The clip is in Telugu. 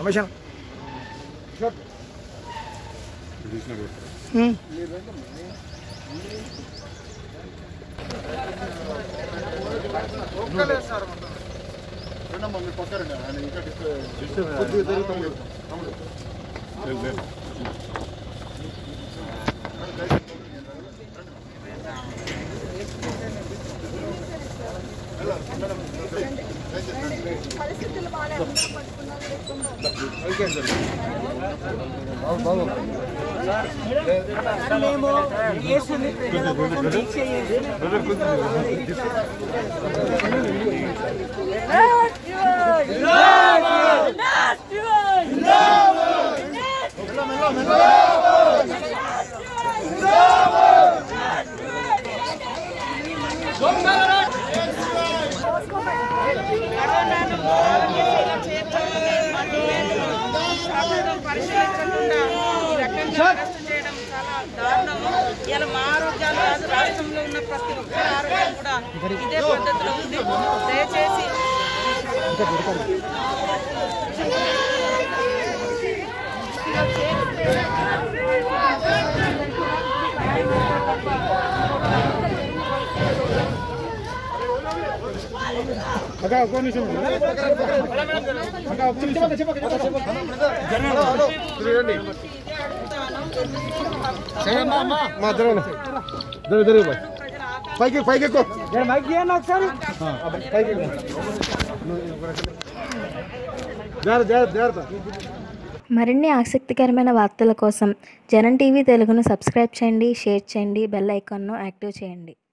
రమేష్ పరిశీలించకుండా ఈ రకంగా అరెస్ట్ చేయడం చాలా దారుణము. ఇలా మా ఆరోగ్యాలు రాష్ట్రంలో ఉన్న ప్రతి ఒక్కరి ఆరోగ్యం కూడా ఇదే పద్ధతిలో ఉంది. దయచేసి మరిన్ని ఆసక్తికరమైన వార్తల కోసం జనం టీవీ తెలుగును సబ్స్క్రైబ్ చేయండి, షేర్ చేయండి, బెల్ ఐకాన్ను యాక్టివ్ చేయండి.